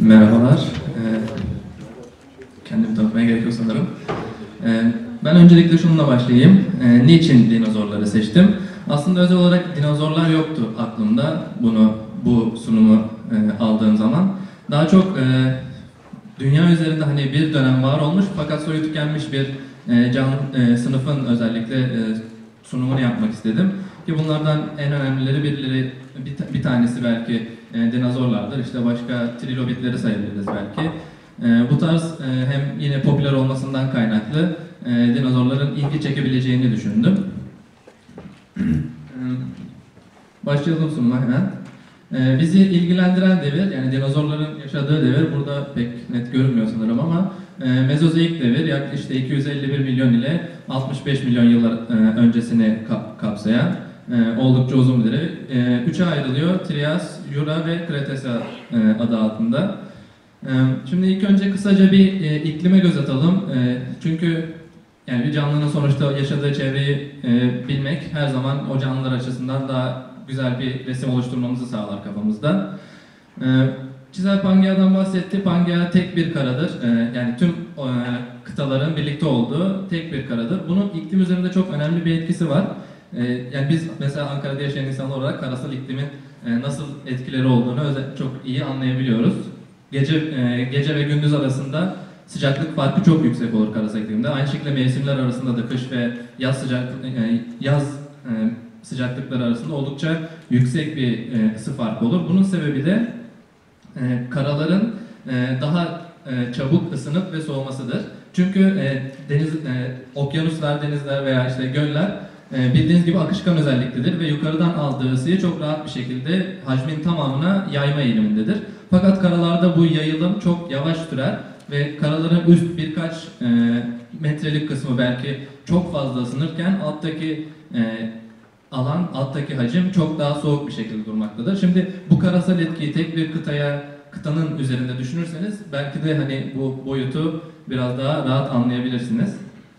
Merhabalar. Kendimi tanıtmaya gerek yok sanırım. Ben öncelikle şununla başlayayım. Niçin dinozorları seçtim? Aslında özel olarak dinozorlar yoktu aklımda bu sunumu aldığım zaman. Daha çok dünya üzerinde hani bir dönem var olmuş fakat soyu tükenmiş bir sınıfın özellikle sunumunu yapmak istedim. Ki bunlardan en önemlileri bir tanesi belki dinozorlardır. İşte başka trilobitleri sayabiliriz belki. Bu tarz hem yine popüler olmasından kaynaklı dinozorların ilgi çekebileceğini düşündüm. Başlayalım sunuma hemen. Bizi ilgilendiren devir, yani dinozorların yaşadığı devir burada pek net görünmüyor sanırım ama Mezozoik devir yaklaşık işte 251 milyon ile 65 milyon yıllar öncesini kapsayan oldukça uzun bir devir. Üçe ayrılıyor: Trias, Jura ve Kretase adı altında. Şimdi ilk önce kısaca bir iklime göz atalım. Çünkü yani bir canlının sonuçta yaşadığı çevreyi bilmek her zaman o canlılar açısından daha güzel bir resim oluşturmamızı sağlar kafamızda. Çizel Pangea'dan bahsetti. Pangea tek bir karadır. Yani tüm kıtaların birlikte olduğu tek bir karadır. Bunun iklim üzerinde çok önemli bir etkisi var. Yani biz mesela Ankara'da yaşayan insanlar olarak karasal iklimin nasıl etkileri olduğunu çok iyi anlayabiliyoruz. Gece ve gündüz arasında sıcaklık farkı çok yüksek olur karasal iklimde. Aynı şekilde mevsimler arasında da kış ve yaz sıcaklıkları arasında oldukça yüksek bir ısı farkı olur. Bunun sebebi de karaların daha çabuk ısınıp ve soğumasıdır. Çünkü okyanuslar, denizler veya işte göller bildiğiniz gibi akışkan özelliktedir ve yukarıdan aldığı ısıyı çok rahat bir şekilde hacmin tamamına yayma eğilimindedir. Fakat karalarda bu yayılım çok yavaş sürer ve karaların üst birkaç metrelik kısmı belki çok fazla ısınırken alttaki alttaki hacim çok daha soğuk bir şekilde durmaktadır. Şimdi bu karasal etkiyi tek bir kıtanın üzerinde düşünürseniz belki de hani bu boyutu biraz daha rahat anlayabilirsiniz.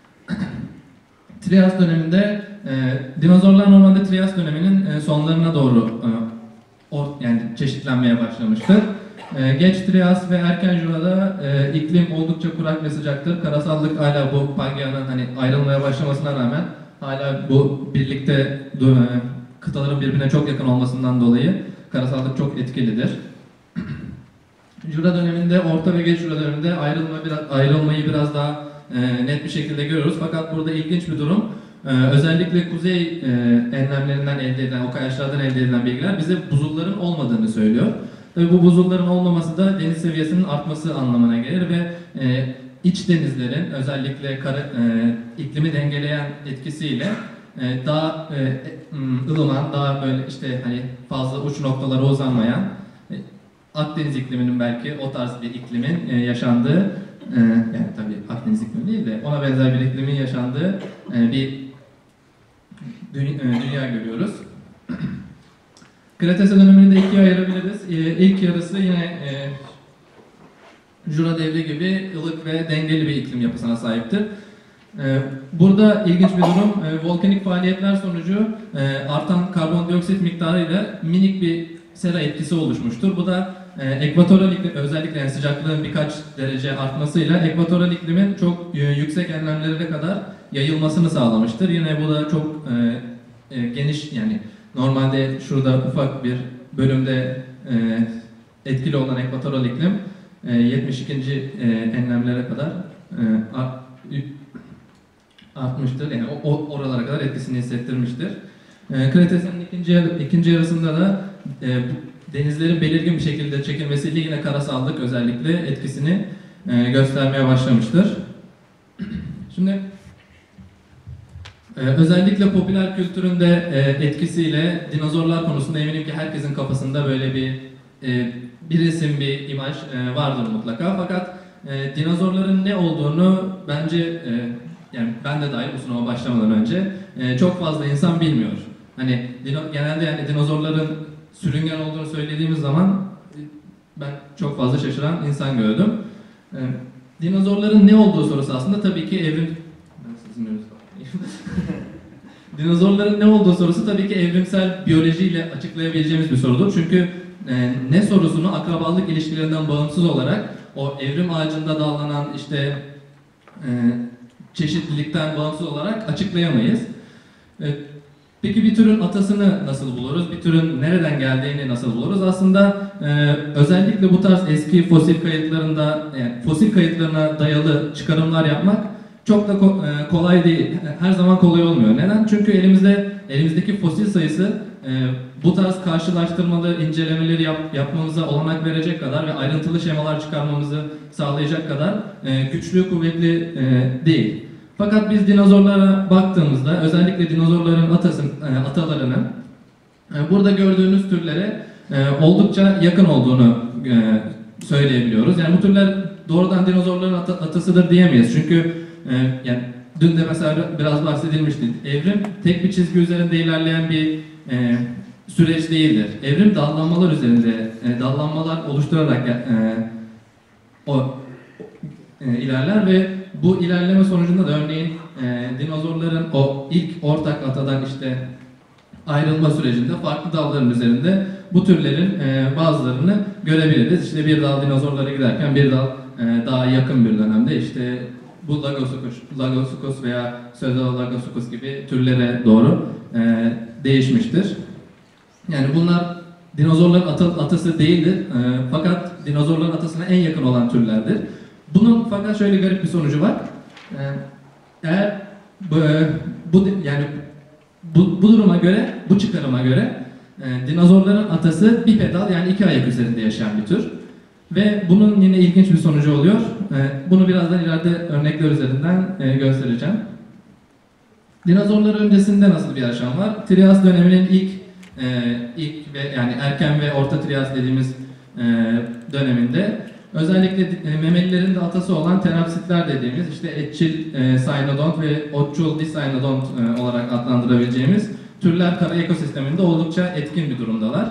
Trias döneminde dinozorlar normalde Trias döneminin sonlarına doğru yani çeşitlenmeye başlamıştır. Geç Trias ve erken Jura'da iklim oldukça kurak ve sıcaktır. Karasallık hala bu Pangea'nın hani ayrılmaya başlamasına rağmen hala bu birlikte kıtaların birbirine çok yakın olmasından dolayı karasallık çok etkilidir. Jura döneminde, Orta ve Geç Jura döneminde ayrılmayı biraz daha net bir şekilde görüyoruz. Fakat burada ilginç bir durum. Özellikle kuzey enlemlerinden elde edilen, o kayaçlardan elde edilen bilgiler bize buzulların olmadığını söylüyor. Tabii bu buzulların olmaması da deniz seviyesinin artması anlamına gelir ve iç denizlerin özellikle iklimi dengeleyen etkisiyle daha ılıman, daha böyle işte hani fazla uç noktalara uzanmayan Akdeniz ikliminin belki o tarz bir iklimin yaşandığı, yani tabii Akdeniz iklimi değil de ona benzer bir iklimin yaşandığı bir dünya görüyoruz. Kretase dönemini de ikiye ayırabiliriz. İlk yarısı yine Jura devri gibi ılık ve dengeli bir iklim yapısına sahiptir. Burada ilginç bir durum, volkanik faaliyetler sonucu artan karbondioksit miktarıyla minik bir sera etkisi oluşmuştur. Bu da ekvatoral iklim, özellikle yani sıcaklığın birkaç derece artmasıyla ekvatoral iklimin çok yüksek enlemlere kadar yayılmasını sağlamıştır. Yine bu da çok geniş, yani normalde şurada ufak bir bölümde etkili olan ekvatoral iklim 72. enlemlere kadar artmıştır. Yani oralara kadar etkisini hissettirmiştir. Kretase'nin ikinci yarısında da denizlerin belirgin bir şekilde çekilmesiyle yine karasallık özellikle etkisini göstermeye başlamıştır. Şimdi özellikle popüler kültürün de etkisiyle dinozorlar konusunda eminim ki herkesin kafasında böyle bir resim, bir imaj vardır mutlaka. Fakat dinozorların ne olduğunu bence yani ben de dahil bu sunuma başlamadan önce çok fazla insan bilmiyor. Hani genelde yani dinozorların sürüngen olduğunu söylediğimiz zaman ben çok fazla şaşıran insan gördüm. Dinozorların ne olduğu sorusu aslında tabii ki dinozorların ne olduğu sorusu tabii ki evrimsel biyolojiyle açıklayabileceğimiz bir sorudur. Çünkü ne sorusunu akrabalık ilişkilerinden bağımsız olarak o evrim ağacında dallanan işte çeşitlilikten bağımsız olarak açıklayamayız. Peki bir türün atasını nasıl buluruz? Bir türün nereden geldiğini nasıl buluruz? Aslında özellikle bu tarz eski fosil kayıtlarında, yani fosil kayıtlarına dayalı çıkarımlar yapmak çok da kolay değil. Her zaman kolay olmuyor. Neden? Çünkü elimizdeki fosil sayısı bu tarz karşılaştırmalı incelemeleri yapmamıza olanak verecek kadar ve ayrıntılı şemalar çıkarmamızı sağlayacak kadar güçlü, kuvvetli değil. Fakat biz dinozorlara baktığımızda, özellikle dinozorların atalarının burada gördüğünüz türlere oldukça yakın olduğunu söyleyebiliyoruz. Yani bu türler doğrudan dinozorların atasıdır diyemeyiz. Çünkü yani dün de mesela biraz bahsedilmişti. Evrim tek bir çizgi üzerinde ilerleyen bir süreç değildir. Evrim dallanmalar üzerinde, dallanmalar oluşturarak ilerler ve bu ilerleme sonucunda da örneğin dinozorların o ilk ortak atadan işte ayrılma sürecinde farklı dalların üzerinde bu türlerin bazılarını görebiliriz. İşte bir dal dinozorlara giderken bir dal daha yakın bir dönemde işte bu Lagosuchus veya Pseudolagosuchus gibi türlere doğru değişmiştir. Yani bunlar dinozorların atası değildir. Fakat dinozorların atasına en yakın olan türlerdir. Bunun fakat şöyle garip bir sonucu var. Eğer bu duruma göre, bu çıkarıma göre dinozorların atası bipedal yani iki ayak üzerinde yaşayan bir tür. Ve bunun yine ilginç bir sonucu oluyor. Bunu birazdan ileride örnekler üzerinden göstereceğim. Dinozorlar öncesinde nasıl bir yaşam var? Trias döneminin ilk ve yani erken ve orta Trias dediğimiz döneminde özellikle memelilerin de atası olan terapsitler dediğimiz işte etçil cynodont ve otçul dicynodont olarak adlandırabileceğimiz türler kara ekosisteminde oldukça etkin bir durumdalar.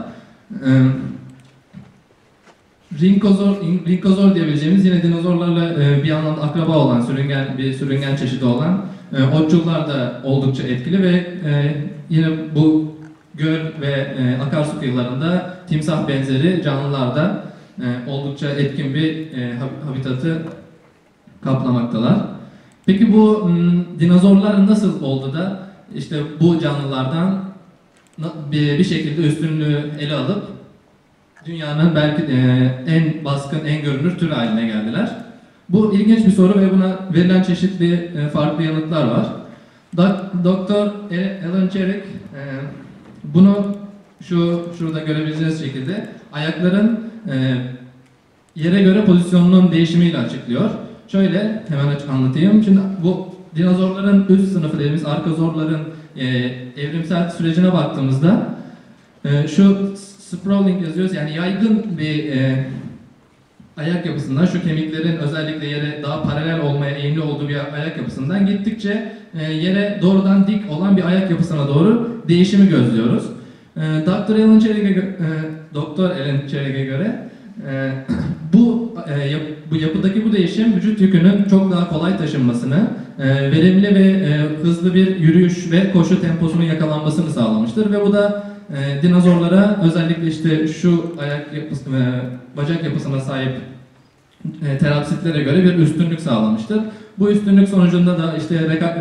Rinkozor diyebileceğimiz yine dinozorlarla bir anlamda akraba olan sürüngen çeşidi olan otçullar da oldukça etkili ve yine bu göl ve akarsu kıyılarında timsah benzeri canlılar da oldukça etkin bir habitatı kaplamaktalar. Peki bu dinozorlar nasıl oldu da işte bu canlılardan bir şekilde üstünlüğü ele alıp dünyanın belki en baskın, en görünür tür haline geldiler? Bu ilginç bir soru ve buna verilen çeşitli farklı yanıtlar var. Doktor Alan Turing bunu şurada görebileceğiniz şekilde ayakların yere göre pozisyonunun değişimiyle açıklıyor. Şöyle hemen anlatayım. Şimdi bu dinozorların üst sınıfı dediğimiz arkazorların evrimsel sürecine baktığımızda şu sprawling yazıyoruz, yani yaygın bir ayak yapısından, şu kemiklerin özellikle yere daha paralel olmaya eğimli olduğu bir ayak yapısından gittikçe yere doğrudan dik olan bir ayak yapısına doğru değişimi gözlüyoruz. Dr. Alan Turing'e göre bu yapıdaki bu değişim vücut yükünün çok daha kolay taşınmasını, verimli ve hızlı bir yürüyüş ve koşu temposunun yakalanmasını sağlamıştır ve bu da dinozorlara özellikle işte şu bacak yapısına sahip terapsitlere göre bir üstünlük sağlamıştır. Bu üstünlük sonucunda da işte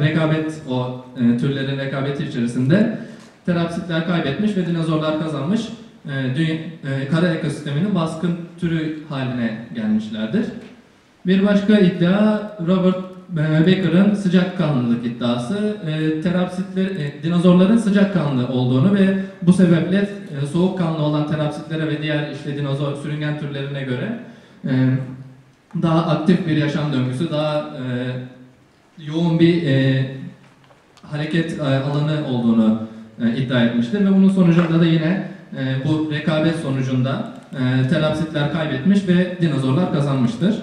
türlerin rekabeti içerisinde terapsitler kaybetmiş ve dinozorlar kazanmış. Kara ekosisteminin baskın türü haline gelmişlerdir. Bir başka iddia Robert Becker'ın sıcakkanlılık iddiası. Dinozorların sıcakkanlı olduğunu ve bu sebeple soğukkanlı olan terapsitlere ve diğer işte dinozor sürüngen türlerine göre daha aktif bir yaşam döngüsü, daha yoğun bir hareket alanı olduğunu iddia etmiştir ve bunun sonucunda da yine bu rekabet sonucunda terapsitler kaybetmiş ve dinozorlar kazanmıştır.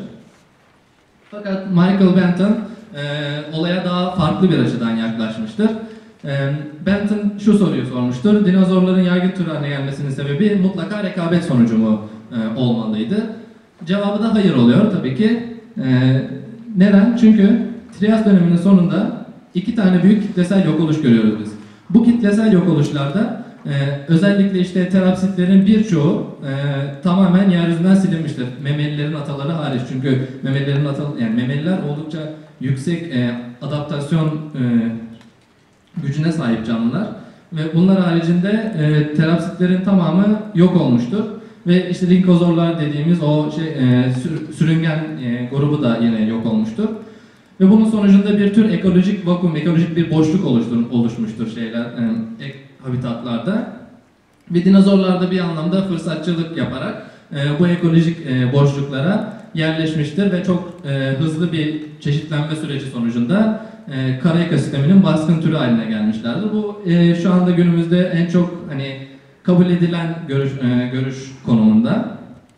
Fakat Michael Benton olaya daha farklı bir açıdan yaklaşmıştır. Benton şu soruyu sormuştur: dinozorların yaygın tür haline gelmesinin sebebi mutlaka rekabet sonucu mu olmalıydı? Cevabı da hayır oluyor tabii ki. Neden? Çünkü Trias döneminin sonunda iki tane büyük kitlesel yok oluş görüyoruz biz. Bu kitlesel yok oluşlarda Özellikle işte terapsitlerin birçoğu tamamen yeryüzünden silinmiştir. Memelilerin ataları hariç. Çünkü yani memeliler oldukça yüksek adaptasyon gücüne sahip canlılar. Ve bunlar haricinde terapsitlerin tamamı yok olmuştur. Ve işte dinozorlar dediğimiz o sürüngen grubu da yine yok olmuştur. Ve bunun sonucunda bir tür ekolojik vakum, ekolojik bir boşluk oluşmuştur habitatlarda. Ve dinozorlar da bir anlamda fırsatçılık yaparak bu ekolojik boşluklara yerleşmiştir ve çok hızlı bir çeşitlenme süreci sonucunda kara ekosisteminin baskın türü haline gelmişlerdir. Bu şu anda günümüzde en çok kabul edilen görüş konumunda.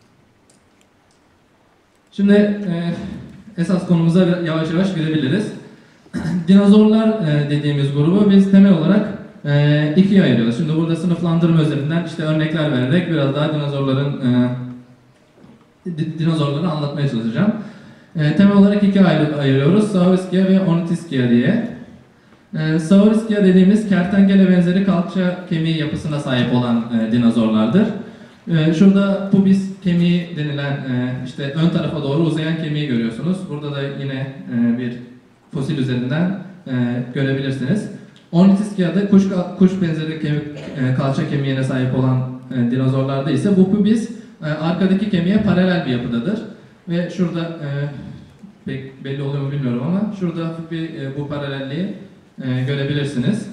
Şimdi esas konumuza yavaş yavaş girebiliriz. Dinozorlar dediğimiz grubu biz temel olarak ikiye ayırıyoruz. Şimdi burada sınıflandırma üzerinden işte örnekler vererek biraz daha dinozorları anlatmaya çalışacağım. Temel olarak ikiye ayırıyoruz. Saurischia ve Ornithischia diye. Saurischia dediğimiz kertenkele benzeri kalça kemiği yapısına sahip olan dinozorlardır. Şurada pubis kemiği denilen işte ön tarafa doğru uzayan kemiği görüyorsunuz. Burada da yine bir fosil üzerinden görebilirsiniz. Ornithischia'da kuş benzeri kalça kemiğine sahip olan dinozorlarda ise bu pubis arkadaki kemiğe paralel bir yapıdadır. Ve şurada pek belli oluyor mu bilmiyorum ama şurada hafif bir bu paralelliği görebilirsiniz.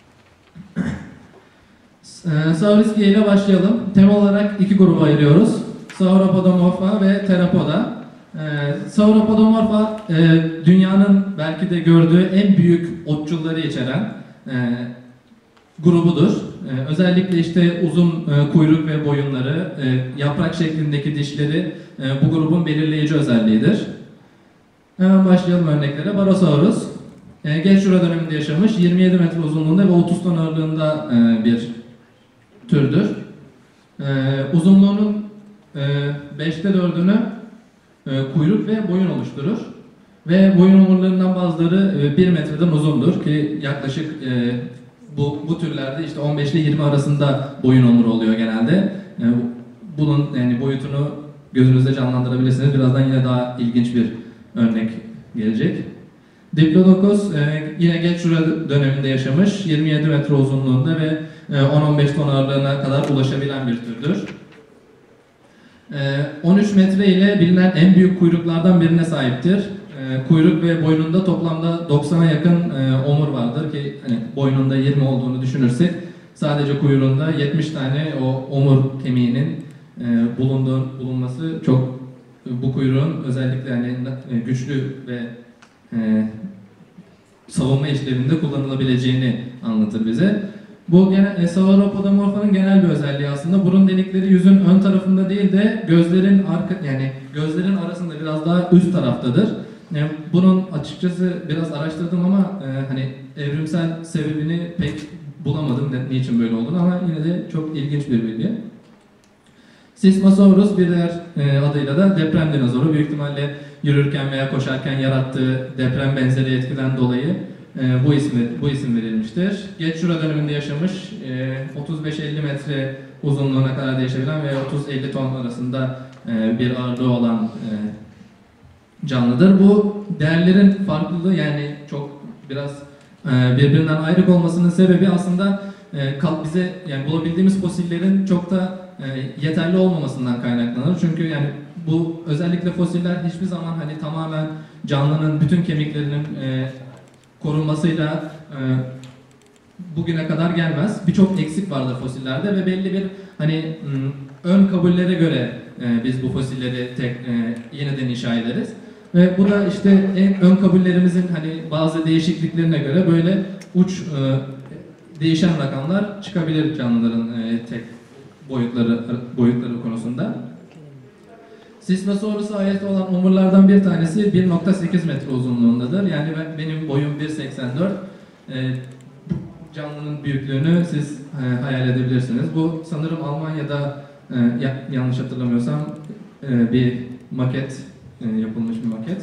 Saurischia ile başlayalım. Temel olarak iki gruba ayırıyoruz. Sauropodomorpha ve Theropoda. Sauropodomorpha dünyanın belki de gördüğü en büyük otçulları içeren grubudur. Özellikle işte uzun kuyruk ve boyunları, yaprak şeklindeki dişleri bu grubun belirleyici özelliğidir. Hemen başlayalım örneklere. Barosaurus, Gelşura döneminde yaşamış, 27 metre uzunluğunda ve 30 ton ağırlığında bir türdür. Uzunluğunun 5'te 4'ünü kuyruk ve boyun oluşturur. Ve boyun omurlarından bazıları 1 metreden uzundur ki yaklaşık bu türlerde işte 15 ile 20 arasında boyun omuru oluyor genelde. Bunun boyutunu gözünüzde canlandırabilirsiniz. Birazdan yine daha ilginç bir örnek gelecek. Diplodocus yine Gelşura döneminde yaşamış, 27 metre uzunluğunda ve 10-15 ton ağırlığına kadar ulaşabilen bir türdür. 13 metre ile bilinen en büyük kuyruklardan birine sahiptir. Kuyruk ve boynunda toplamda 90'a yakın omur vardır ki boynunda 20 olduğunu düşünürsek sadece kuyruğunda 70 tane o omur kemiğinin bulunması çok bu kuyruğun özellikle güçlü ve savunma işlevinde kullanılabileceğini anlatır bize. Bu Sauropodomorpha'nın genel bir özelliği aslında burun delikleri yüzün ön tarafında değil de gözlerin arasında biraz daha üst taraftadır. Bunun açıkçası biraz araştırdım ama evrimsel sebebini pek bulamadım niçin böyle olduğunu ama yine de çok ilginç bir bilgi. Sismosaurus bir diğer adıyla da deprem dinozoru. Büyük ihtimalle yürürken veya koşarken yarattığı deprem benzeri etkiden dolayı bu isim verilmiştir. Gelşura döneminde yaşamış, 35-50 metre uzunluğuna kadar değişebilen ve 30-50 ton arasında bir ağırlığı olan canlıdır. Bu değerlerin farklılığı çok biraz birbirinden ayrık olmasının sebebi aslında bize bulabildiğimiz fosillerin çok da yeterli olmamasından kaynaklanır. Çünkü bu özellikle fosiller hiçbir zaman tamamen canlının bütün kemiklerinin korunmasıyla bugüne kadar gelmez. Birçok eksik vardır fosillerde ve belli bir ön kabullere göre biz bu fosilleri yeniden inşa ederiz. Ve bu da işte ön kabullerimizin bazı değişikliklerine göre böyle değişen rakamlar çıkabilir canlıların tek boyutları konusunda. Sismosaurus'a ait olan omurlardan bir tanesi 1.8 metre uzunluğundadır. Yani benim boyum 1.84. Bu canlının büyüklüğünü siz hayal edebilirsiniz. Bu sanırım Almanya'da yanlış hatırlamıyorsam bir maket, yapılmış bir maket.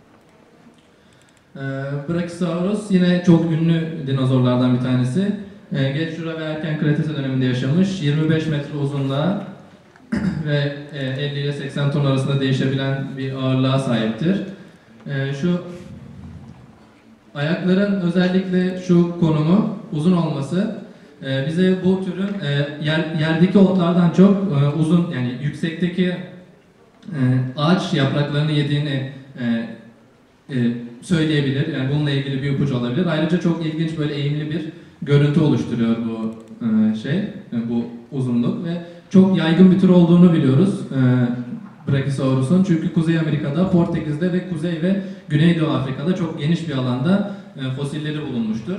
Brachiosaurus yine çok ünlü dinozorlardan bir tanesi. Geç Jura ve Erken Kretase döneminde yaşamış. 25 metre uzunluğa ve 50 ile 80 ton arasında değişebilen bir ağırlığa sahiptir. Şu ayakların özellikle şu konumu, uzun olması bize bu türün yerdeki otlardan çok uzun, yani yüksekteki ağaç yapraklarını yediğini söyleyebilir. Yani bununla ilgili bir ipucu olabilir. Ayrıca çok ilginç böyle eğimli bir görüntü oluşturuyor bu bu uzunluk ve çok yaygın bir tür olduğunu biliyoruz Brachiosaurus'un. Çünkü Kuzey Amerika'da, Portekiz'de ve Kuzey ve Güneydoğu Afrika'da çok geniş bir alanda fosilleri bulunmuştur.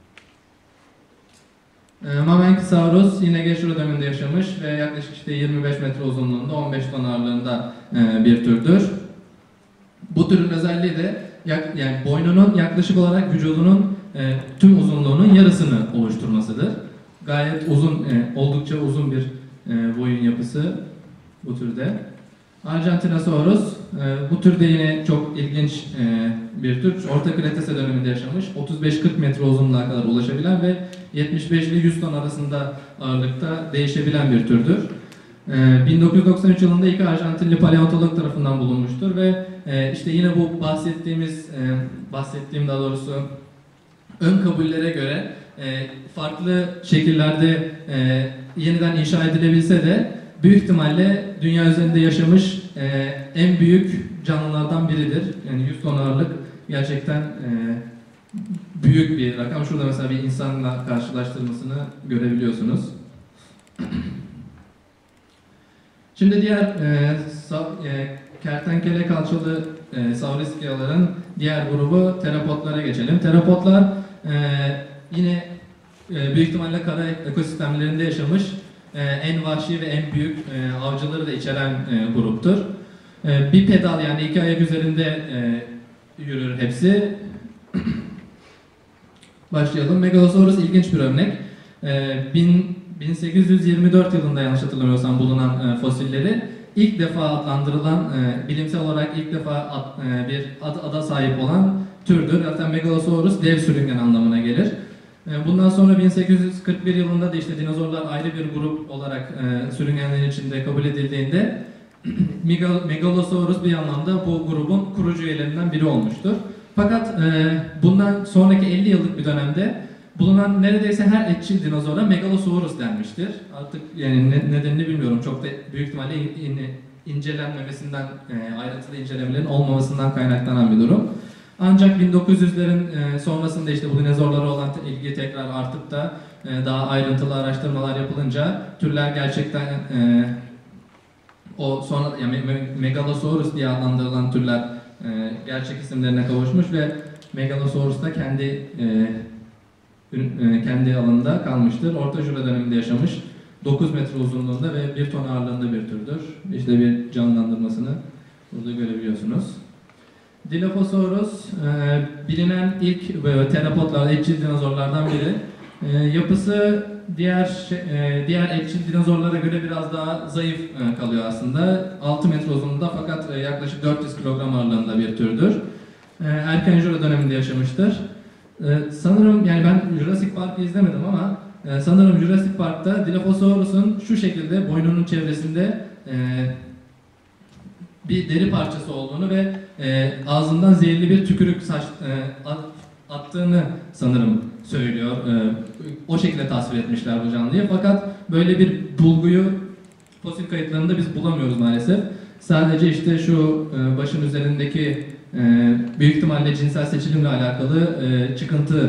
Mamenkisaurus yine Geç Jura döneminde yaşamış ve yaklaşık işte 25 metre uzunluğunda, 15 ton ağırlığında bir türdür. Bu türün özelliği de yani boynunun yaklaşık olarak vücudunun tüm uzunluğunun yarısını oluşturmasıdır. Gayet uzun, oldukça uzun bir boyun yapısı bu türde. Argentinosaurus, bu türde yine çok ilginç bir tür. Orta Kretase döneminde yaşamış, 35-40 metre uzunluğa kadar ulaşabilen ve 75 ile 100 ton arasında ağırlıkta değişebilen bir türdür. 1993 yılında iki Arjantinli paleontolog tarafından bulunmuştur ve işte yine bu bahsettiğim daha doğrusu ön kabullere göre farklı şekillerde yeniden inşa edilebilse de büyük ihtimalle dünya üzerinde yaşamış en büyük canlılardan biridir. Yani 100 ton ağırlık gerçekten büyük bir rakam. Şurada mesela bir insanla karşılaştırmasını görebiliyorsunuz. Şimdi diğer kertenkele kalçalı Sauriskiaların diğer grubu teropodlara geçelim. Teropodlar yine büyük ihtimalle kara ekosistemlerinde yaşamış en vahşi ve en büyük avcıları da içeren gruptur. Bir pedal, yani iki ayak üzerinde yürür hepsi. Başlayalım. Megalosaurus ilginç bir örnek. 1824 yılında yanlış hatırlamıyorsam bulunan fosilleri ilk defa adlandırılan, bilimsel olarak ilk defa bir ada sahip olan türdür. Zaten Megalosaurus dev sürüngen anlamına gelir. Bundan sonra 1841 yılında da işte dinozorlar ayrı bir grup olarak sürüngenlerin içinde kabul edildiğinde Megalosaurus bir anlamda bu grubun kurucu üyelerinden biri olmuştur. Fakat bundan sonraki 50 yıllık bir dönemde bulunan neredeyse her etçil dinozora Megalosaurus denmiştir. Artık yani nedenini bilmiyorum. Çok da büyük ihtimalle incelenmemesinden, ayrıntılı incelemelerin olmamasından kaynaklanan bir durum. Ancak 1900'lerin sonrasında işte bu dinozorlara olan ilgi tekrar artıp da daha ayrıntılı araştırmalar yapılınca türler gerçekten o sonra yani Megalosaurus diye adlandırılan türler gerçek isimlerine kavuşmuş ve Megalosaurus da kendi alanında kalmıştır. Orta Jura döneminde yaşamış. 9 metre uzunluğunda ve 1 ton ağırlığında bir türdür. İşte bir canlandırmasını burada görebiliyorsunuz. Dilophosaurus bilinen ilk teropodlar, etçil dinozorlardan biri. Yapısı diğer etçil dinozorlara göre biraz daha zayıf kalıyor aslında. 6 metre uzunluğunda fakat yaklaşık 400 kilogram ağırlığında bir türdür. Erken Jura döneminde yaşamıştır. Sanırım, yani ben Jurassic Park'ı izlemedim ama sanırım Jurassic Park'ta Dilophosaurus'un şu şekilde boynunun çevresinde bir deri parçası olduğunu ve ağzından zehirli bir tükürük attığını sanırım söylüyor. O şekilde tasvir etmişler bu canlıyı. Fakat böyle bir bulguyu fosil kayıtlarında biz bulamıyoruz maalesef. Sadece işte şu başın üzerindeki büyük ihtimalle cinsel seçilimle alakalı çıkıntı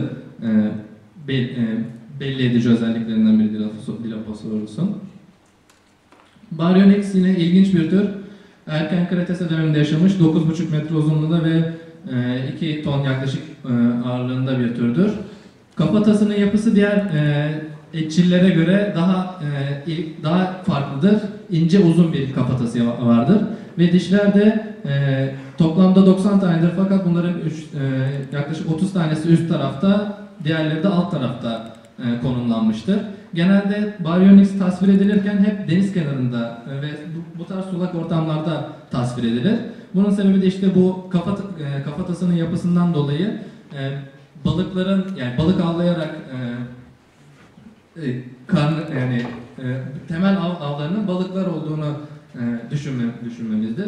belli edici özelliklerinden biri Dilophosaurus'un. Baryonyx yine ilginç bir tür. Erken Kretase döneminde yaşamış, 9,5 metre uzunluğunda ve 2 ton yaklaşık ağırlığında bir türdür. Kafatasının yapısı diğer etçillere göre daha farklıdır. İnce uzun bir kafatası vardır ve dişler de toplamda 90 tanedir fakat bunların yaklaşık 30 tanesi üst tarafta, diğerleri de alt tarafta konumlanmıştır. Genelde Baryonyx tasvir edilirken hep deniz kenarında ve bu tarz sulak ortamlarda tasvir edilir. Bunun sebebi de işte bu kafatasının yapısından dolayı balıkların, yani balık avlayarak yani temel avlarının balıklar olduğunu düşünmemizdir.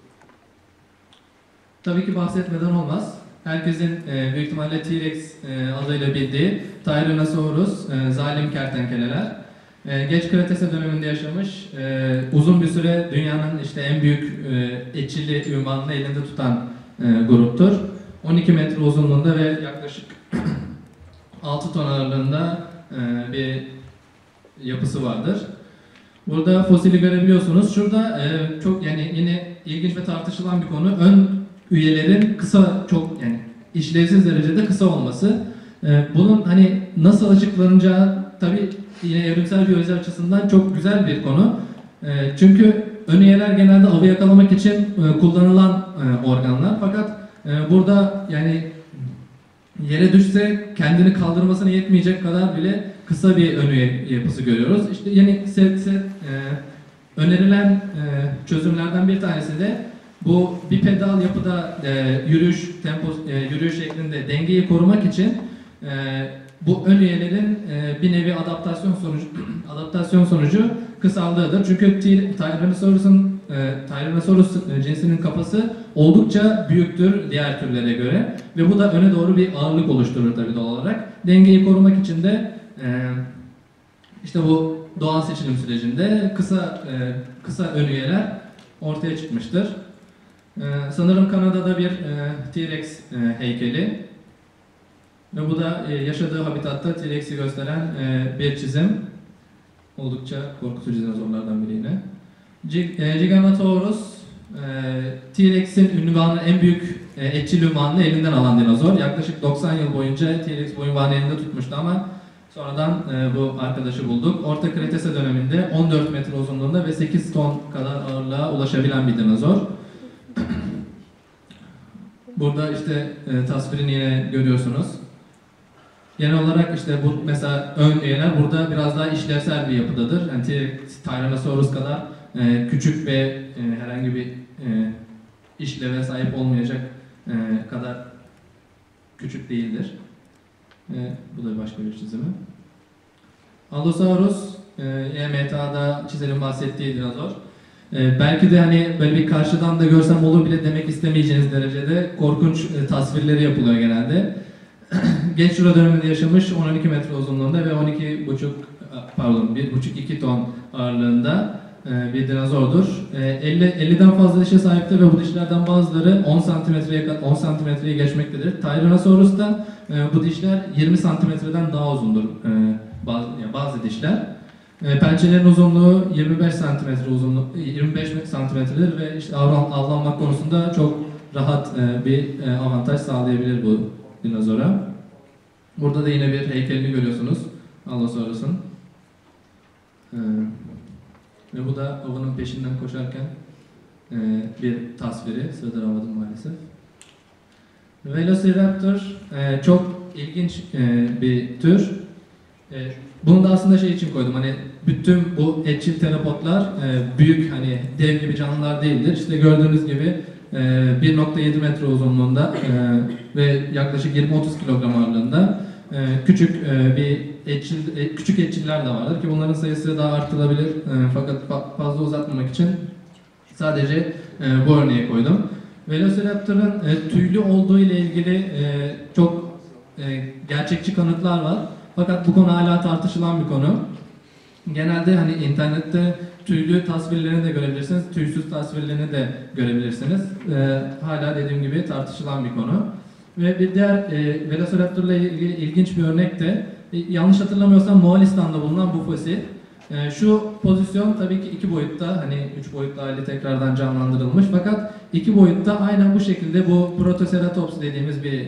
Tabii ki bahsetmeden olmaz. Herkesin büyük ihtimalle T-Rex adıyla bildiği Tyrannosaurus, zalim kertenkeleler. Geç Kretase döneminde yaşamış, uzun bir süre dünyanın işte en büyük etçili ünvanını elinde tutan gruptur. 12 metre uzunluğunda ve yaklaşık 6 ton ağırlığında bir yapısı vardır. Burada fosili görebiliyorsunuz. Şurada çok yani yine ilginç ve tartışılan bir konu. Ön üyelerin kısa, çok yani işlevsiz derecede kısa olması. Bunun hani nasıl açıklanacağı tabii yine evrimsel biyoloji açısından çok güzel bir konu. Çünkü ön üyeler genelde avı yakalamak için kullanılan organlar. Fakat burada yani yere düşse kendini kaldırmasına yetmeyecek kadar bile kısa bir ön üye yapısı görüyoruz. İşte yani önerilen çözümlerden bir tanesi de bu bipedal yapıda yürüyüş şeklinde dengeyi korumak için bu ön üyelerin bir nevi adaptasyon sonucu kısaldığıdır. Çünkü Tyrannosaurus cinsinin kafası oldukça büyüktür diğer türlere göre ve bu da öne doğru bir ağırlık oluşturur tabii doğal olarak. Dengeyi korumak için de işte bu doğal seçilim sürecinde kısa ön üyeler ortaya çıkmıştır. Sanırım Kanada'da bir T-Rex heykeli ve bu da yaşadığı habitatta T-Rex'i gösteren bir çizim. Oldukça korkutucu dinozorlardan biri yine. Giganotosaurus, T-Rex'in en büyük etçil ünvanını elinden alan dinozor. Yaklaşık 90 yıl boyunca T-Rex bu ünvanı elinde tutmuştu ama sonradan bu arkadaşı bulduk. Orta Kretase döneminde 14 metre uzunluğunda ve 8 ton kadar ağırlığa ulaşabilen bir dinozor. Burada işte tasvirini yine görüyorsunuz. Genel olarak işte bu mesela ön üyeler burada biraz daha işlevsel bir yapıdadır. Yani Tyrannosaurus kadar küçük ve herhangi bir işleve sahip olmayacak kadar küçük değildir. Bu da başka bir çizimi. Allosaurus, MTA'da çizelim bahsettiği dinozor. Belki de hani böyle bir karşıdan da görsem olur bile demek istemeyeceğiniz derecede korkunç tasvirleri yapılıyor genelde. Genç Jura döneminde yaşamış 12 metre uzunluğunda ve 1,5-2 ton ağırlığında bir dinozordur. 50'den fazla dişe sahiptir ve bu dişlerden bazıları 10 santimetreyi geçmektedir. Tyrannosaurus'ta bu dişler 20 santimetreden daha uzundur bazı dişler. Pençelerin uzunluğu 25 santimetredir ve işte avlanmak konusunda çok rahat bir avantaj sağlayabilir bu dinozora. Burada da yine bir heykelini görüyorsunuz Allosaurus'un. Ve bu da avının peşinden koşarken bir tasviri. Sığdıramadım maalesef. Velociraptor çok ilginç bir tür. Bunu da aslında şey için koydum, hani bütün bu etçil teropodlar büyük, hani dev gibi canlılar değildir. İşte gördüğünüz gibi 1,7 metre uzunluğunda ve yaklaşık 20-30 kilogram ağırlığında küçük küçük etçiller de vardır ki bunların sayısı daha artırılabilir, fakat fazla uzatmamak için sadece bu örneği koydum. Velociraptor'ın tüylü olduğu ile ilgili çok gerçekçi kanıtlar var. Fakat bu konu hala tartışılan bir konu. Genelde hani internette tüylü tasvirlerini de görebilirsiniz, tüysüz tasvirlerini de görebilirsiniz. Hala dediğim gibi tartışılan bir konu. Ve bir diğer Velociraptor'la ilgili ilginç bir örnek de, yanlış hatırlamıyorsam Moğolistan'da bulunan bu fosil. Şu pozisyon tabii ki 2 boyutta, hani 3 boyutlu hali tekrardan canlandırılmış, fakat 2 boyutta aynen bu şekilde bu Protoceratops dediğimiz bir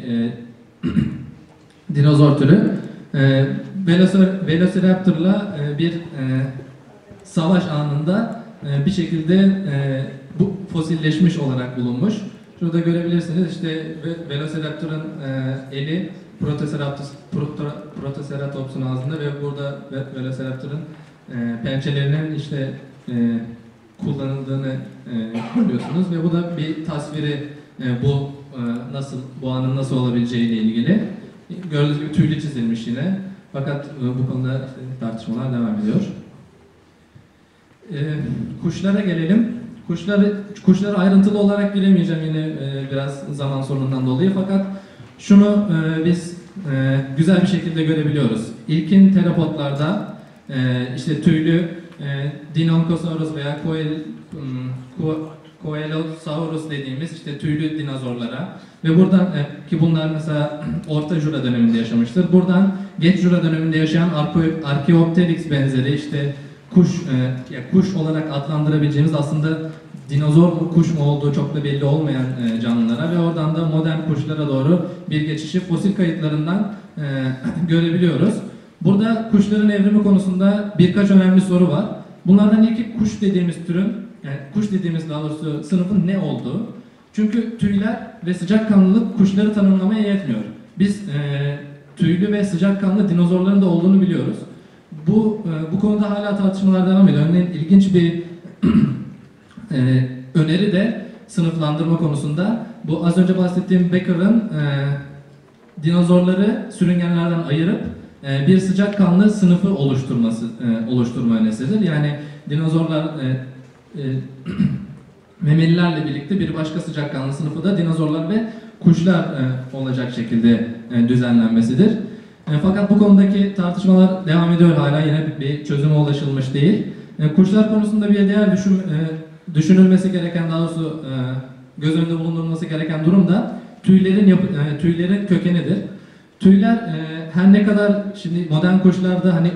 dinozor türü. Velociraptor'la bir savaş anında bir şekilde bu fosilleşmiş olarak bulunmuş. Şurada görebilirsiniz, işte Velociraptor'un eli Protoceratops'un ağzında ve burada Velociraptor'un pençelerinin işte kullanıldığını görüyorsunuz ve bu da bir tasviri, bu anın nasıl olabileceği ile ilgili. Gördüğünüz gibi tüylü çizilmiş yine. Fakat bu konuda işte tartışmalar devam ediyor. Kuşlara gelelim. Kuşlara ayrıntılı olarak giremeyeceğim yine biraz zaman sorunundan dolayı, fakat şunu biz güzel bir şekilde görebiliyoruz. İlkin teropodlarda işte tüylü Dinoncosaurus veya Coelosaurus dediğimiz işte tüylü dinozorlara ve buradan ki bunlar mesela Orta Jura döneminde yaşamıştır. Buradan Geç Jura döneminde yaşayan Archaeopteryx benzeri işte kuş olarak adlandırabileceğimiz, aslında dinozor mu kuş mu olduğu çok da belli olmayan canlılara ve oradan da modern kuşlara doğru bir geçişi fosil kayıtlarından görebiliyoruz. Burada kuşların evrimi konusunda birkaç önemli soru var. Bunlardan ilki kuş dediğimiz türün, yani kuş dediğimiz daha doğrusu sınıfın ne olduğu. Çünkü tüyler ve sıcakkanlılık kuşları tanımlamaya yetmiyor. Biz tüylü ve sıcakkanlı dinozorların da olduğunu biliyoruz. Bu konuda hala tartışmalar devam ediyor. Örneğin ilginç bir öneri de sınıflandırma konusunda. Bu az önce bahsettiğim Becker'ın dinozorları sürüngenlerden ayırıp bir sıcakkanlı sınıfı oluşturma önerisidir. Yani dinozorlar memelilerle birlikte bir başka sıcakkanlı sınıfı da dinozorlar ve kuşlar olacak şekilde düzenlenmesidir. Fakat bu konudaki tartışmalar devam ediyor, hala yine bir çözüme ulaşılmış değil. Kuşlar konusunda bir diğer düşünülmesi gereken, daha doğrusu göz önünde bulundurulması gereken durum da tüylerin kökenidir. Tüyler her ne kadar şimdi modern kuşlarda hani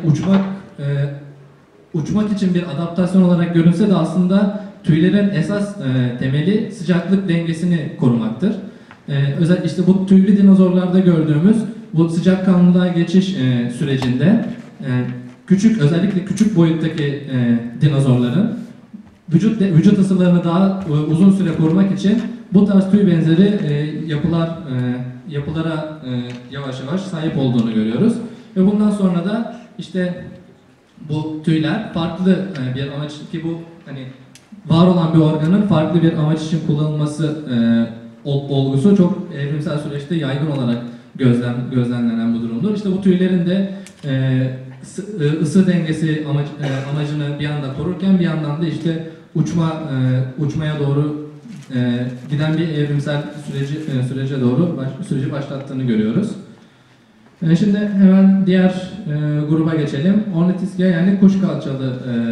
uçmak için bir adaptasyon olarak görünse de aslında tüylerin esas temeli sıcaklık dengesini korumaktır. İşte bu tüylü dinozorlarda gördüğümüz bu sıcakkanlılığa geçiş sürecinde özellikle küçük boyuttaki dinozorların vücut ısılarını daha uzun süre korumak için bu tarz tüy benzeri yapılara yavaş yavaş sahip olduğunu görüyoruz. Ve bundan sonra da işte bu tüyler farklı bir amaç, ki bu hani var olan bir organın farklı bir amaç için kullanılması olgusu çok evrimsel süreçte yaygın olarak gözlemlenen bu durumdur. İşte bu tüylerin de ısı dengesi amacını bir yanda korurken bir yandan da işte uçmaya doğru giden bir evrimsel süreci başlattığını görüyoruz. Şimdi hemen diğer gruba geçelim. Ornithischia, yani kuş kalçalı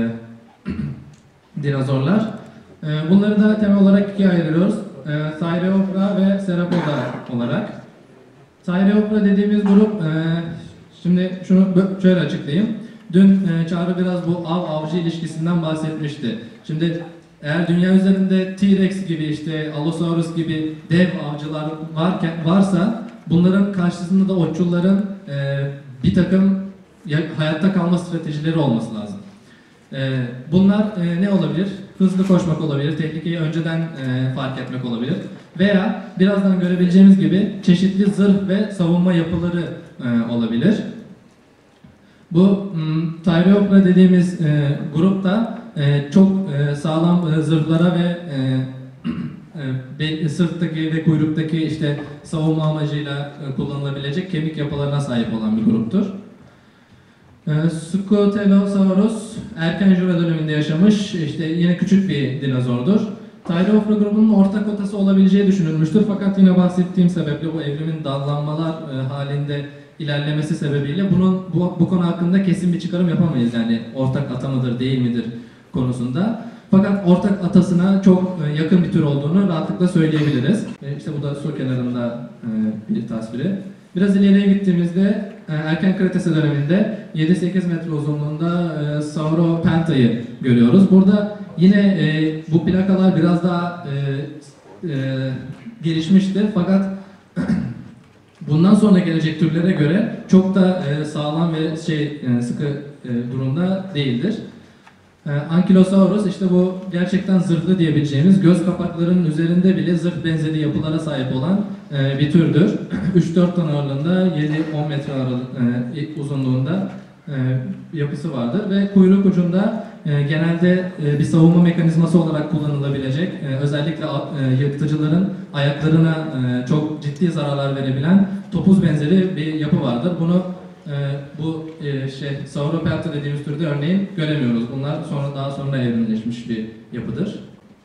dinozorlar. Bunları da temel olarak ikiye ayırıyoruz. Thyreophora ve Theropoda olarak. Thyreophora dediğimiz grup, şimdi şunu şöyle açıklayayım. Dün Çağrı biraz bu av-avcı ilişkisinden bahsetmişti. Şimdi eğer dünya üzerinde T-Rex gibi, işte Allosaurus gibi dev avcılar varsa bunların karşısında da otçulların bir takım hayatta kalma stratejileri olması lazım. Bunlar ne olabilir? Hızlı koşmak olabilir, tehlikeyi önceden fark etmek olabilir veya birazdan görebileceğimiz gibi çeşitli zırh ve savunma yapıları olabilir. Bu Thyreophora dediğimiz grupta çok sağlam zırhlara ve sırttaki ve kuyruktaki işte savunma amacıyla kullanılabilecek kemik yapılarına sahip olan bir gruptur. Scutellosaurus erken Jura döneminde yaşamış, işte yine küçük bir dinozordur. Thyreophora grubunun ortak otası olabileceği düşünülmüştür, fakat yine bahsettiğim sebeple bu evrimin dallanmalar halinde ilerlemesi sebebiyle bu konu hakkında kesin bir çıkarım yapamayız, yani ortak ata mıdır değil midir konusunda. Fakat ortak atasına çok yakın bir tür olduğunu rahatlıkla söyleyebiliriz. İşte bu da su kenarında bir tasviri. Biraz ileriye gittiğimizde erken Kretase döneminde 7-8 metre uzunluğunda Sauropenta'yı görüyoruz. Burada yine bu plakalar biraz daha gelişmiştir, fakat bundan sonra gelecek türlere göre çok da sağlam ve sıkı durumda değildir. Ankylosaurus, işte bu gerçekten zırhlı diyebileceğimiz, göz kapaklarının üzerinde bile zırh benzeri yapılara sahip olan bir türdür. 3-4 ton ağırlığında, 7-10 metre uzunluğunda yapısı vardır ve kuyruk ucunda genelde bir savunma mekanizması olarak kullanılabilecek, özellikle yırtıcıların ayaklarına çok ciddi zararlar verebilen topuz benzeri bir yapı vardır. Bunu bu Sauropoda dediğimiz türde örneğin göremiyoruz. Bunlar daha sonra evrimleşmiş bir yapıdır.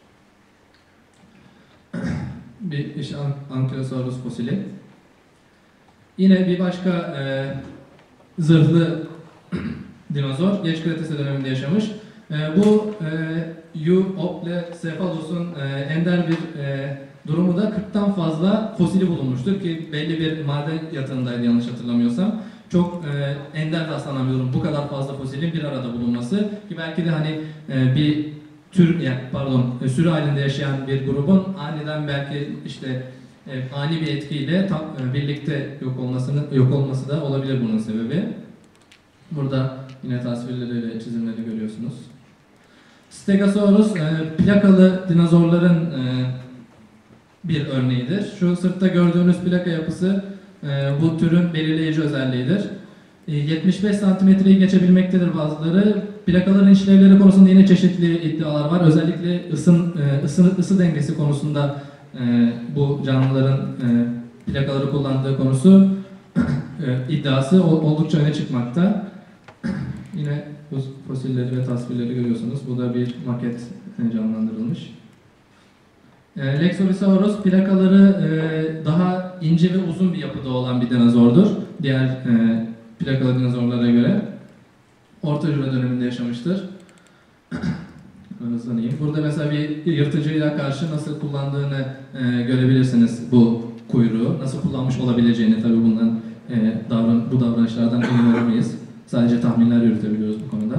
Bir işte Ankylosaurus fosili. Yine bir başka zırhlı dinozor geç Kretase döneminde yaşamış. Bu Euoplocephalus'un ender bir durumu da 40'tan fazla fosili bulunmuştur ki belli bir maden yatağındaydı yanlış hatırlamıyorsam. Çok ender rastlanan bir durum. Bu kadar fazla fosilin bir arada bulunması ki belki de hani bir sürü halinde yaşayan bir grubun aniden belki işte ani bir etkiyle birlikte yok olması da olabilir bunun sebebi. Burada yine tasvirleri ve çizimleri görüyorsunuz. Stegosaurus plakalı dinozorların bir örneğidir. Şu sırtta gördüğünüz plaka yapısı bu türün belirleyici özelliğidir. 75 santimetreyi geçebilmektedir bazıları. Plakaların işlevleri konusunda yine çeşitli iddialar var. Özellikle ısı dengesi konusunda bu canlıların plakaları kullandığı konusu iddiası oldukça öne çıkmakta. Yine bu fosilleri ve tasvirleri görüyorsunuz. Bu da bir maket canlandırılmış. Lexovisaurus plakaları daha ince ve uzun bir yapıda olan bir dinozordur. Diğer plakalı dinozorlara göre. Orta Jura döneminde yaşamıştır. Hızlanayım. Burada mesela bir yırtıcıyla karşı nasıl kullandığını görebilirsiniz bu kuyruğu. Nasıl kullanmış olabileceğini tabii bundan bu davranışlardan emin olamayız. Sadece tahminler yürütebiliyoruz bu konuda.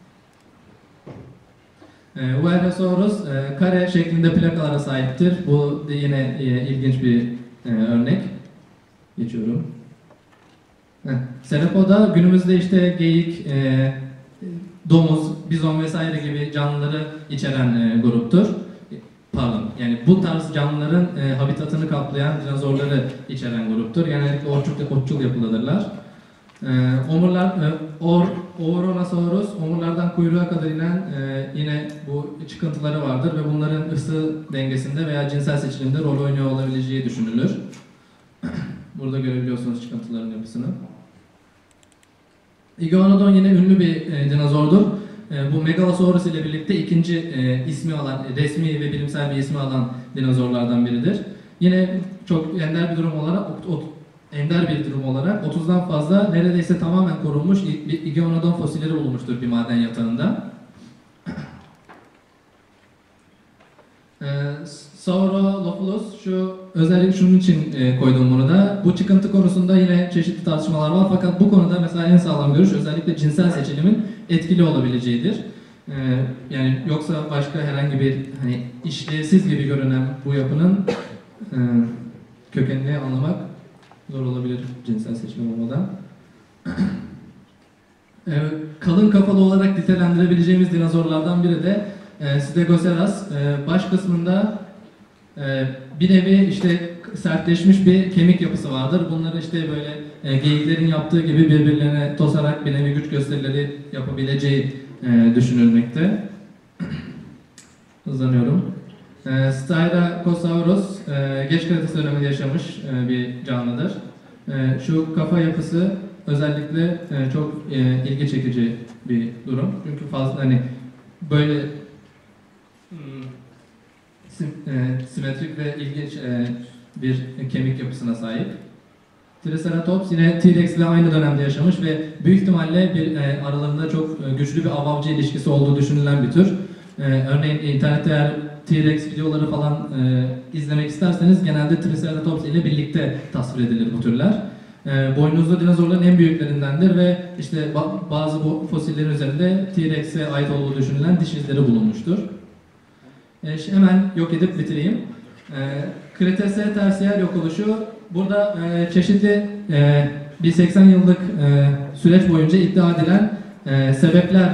Uerhosaurus kare şeklinde plakalara sahiptir. Bu da yine ilginç bir örnek. Geçiyorum. Cephalopoda günümüzde işte geyik, domuz, bizon vesaire gibi canlıları içeren gruptur. Pardon, yani bu tarz canlıların habitatını kaplayan dinozorları içeren gruptur. Genellikle otçul yapılıdırlar. Ouranosaurus, omurlardan kuyruğa kadar inen yine bu çıkıntıları vardır ve bunların ısı dengesinde veya cinsel seçilimde rol oynuyor olabileceği düşünülür. Burada görebiliyorsunuz çıkıntıların yapısını. Iguanodon yine ünlü bir dinozordur. Bu Megalosaurus ile birlikte ikinci ismi alan, resmi ve bilimsel bir ismi alan dinozorlardan biridir. Yine çok ender bir durum olarak 30'dan fazla neredeyse tamamen korunmuş Iguanodon fosilleri bulunmuştur bir maden yatağında. Saurolophus, özellikle şunun için koydum bunu da. Bu çıkıntı konusunda yine çeşitli tartışmalar var fakat bu konuda mesela en sağlam görüş özellikle cinsel seçilimin etkili olabileceğidir. Yani yoksa başka herhangi bir işlevsiz gibi görünen bu yapının kökenini anlamak zor olabilir cinsel seçilim olmadan. Kalın kafalı olarak nitelendirebileceğimiz dinozorlardan biri de Stegoceras. Baş kısmında bir nevi işte sertleşmiş bir kemik yapısı vardır. Bunları işte böyle geyiklerin yaptığı gibi birbirlerine tosarak bir nevi güç gösterileri yapabileceği düşünülmekte. Hızlanıyorum. Styracosaurus geç Kretase döneminde yaşamış bir canlıdır. Şu kafa yapısı özellikle çok ilgi çekici bir durum. Çünkü fazla böyle simetrik ve ilginç bir kemik yapısına sahip. Triceratops yine T-Rex ile aynı dönemde yaşamış ve büyük ihtimalle aralarında çok güçlü bir av-avcı ilişkisi olduğu düşünülen bir tür. Örneğin internette eğer T-Rex videoları falan izlemek isterseniz genelde Triceratops ile birlikte tasvir edilir bu türler. Boynuzlu dinozorların en büyüklerindendir ve işte bazı bu fosillerin üzerinde T-Rex'e ait olduğu düşünülen diş izleri bulunmuştur. Hemen yok edip bitireyim. Kretase tersiyer yok oluşu. Burada çeşitli bir 80 yıllık süreç boyunca iddia edilen sebepler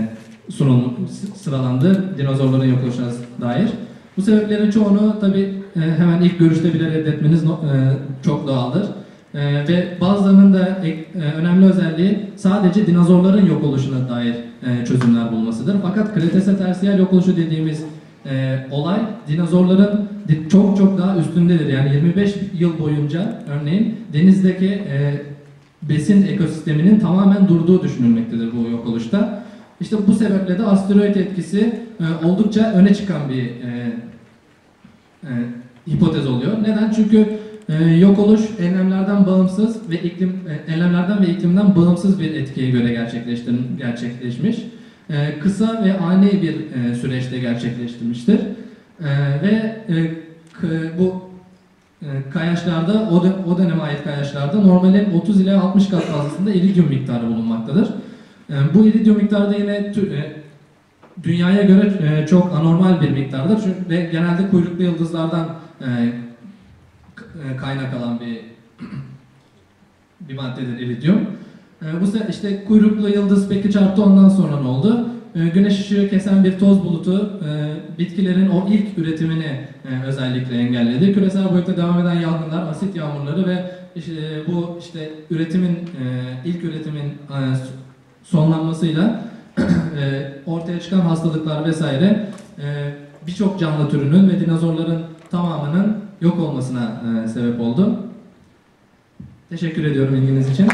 sıralandı dinozorların yok oluşuna dair. Bu sebeplerin çoğunu tabi hemen ilk görüşte bile reddetmeniz çok doğaldır. Ve bazılarının da önemli özelliği sadece dinozorların yok oluşuna dair çözümler bulmasıdır. Fakat Kretase tersiyer yok oluşu dediğimiz olay dinozorların çok daha üstündedir. Yani 25 yıl boyunca örneğin denizdeki besin ekosisteminin tamamen durduğu düşünülmektedir bu yok oluşta. İşte bu sebeple de asteroid etkisi oldukça öne çıkan bir hipotez oluyor. Neden? Çünkü yok oluş enlemlerden bağımsız ve enlemlerden ve iklimden bağımsız bir etkiye göre gerçekleşmiş. Kısa ve ani bir süreçte gerçekleştirmiştir. Ve bu kayaçlarda, o döneme ait kayaçlarda normalin 30 ile 60 kat fazlasında iridyum miktarı bulunmaktadır. Bu iridyum miktarı da yine dünyaya göre çok anormal bir miktardır ve genelde kuyruklu yıldızlardan kaynak alan bir maddedir iridyum. Bu işte kuyruklu yıldız peki çarptı, ondan sonra ne oldu? Güneş ışığı kesen bir toz bulutu bitkilerin o ilk üretimini özellikle engelledi. Küresel boyutta devam eden yangınlar, asit yağmurları ve bu işte ilk üretimin sonlanmasıyla ortaya çıkan hastalıklar vesaire birçok canlı türünün ve dinozorların tamamının yok olmasına sebep oldu. Teşekkür ediyorum ilginiz için.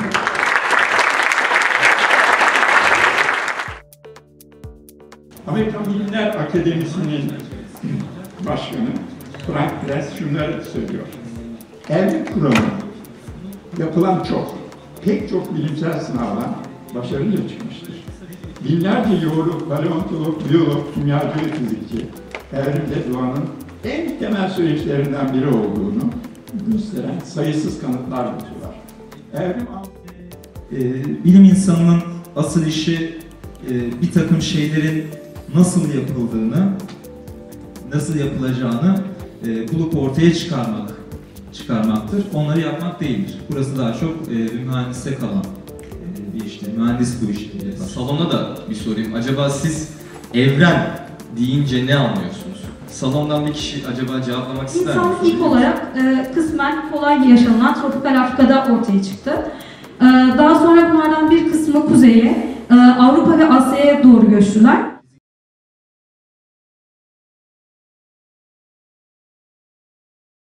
Amerikan Bilimler Akademisi'nin başkanı Frank Press şunları söylüyor. Evrim kuramı yapılan pek çok bilimsel sınavdan başarıyla çıkmıştır. Binlerce jeolog, paleontolog, biyolog, kimyacı ve fizikçi evrimde doğanın en temel süreçlerinden biri olduğunu gösteren sayısız kanıtlar getiriyorlar. Evrim bilim insanının asıl işi bir takım şeylerin nasıl yapıldığını, nasıl yapılacağını bulup ortaya çıkarmaktır. Onları yapmak değildir. Burası daha çok bir mühendise kalan bir iştir. Mühendis bu işi yapar. Salona da bir sorayım. Acaba siz evren deyince ne anlıyorsunuz? Salondan bir kişi acaba cevaplamak ister mi? İnsan ilk olarak kısmen kolay yaşanılan tropikal Afrika'da ortaya çıktı. Daha sonra bunlardan bir kısmı kuzeye, Avrupa ve Asya'ya doğru göçtüler.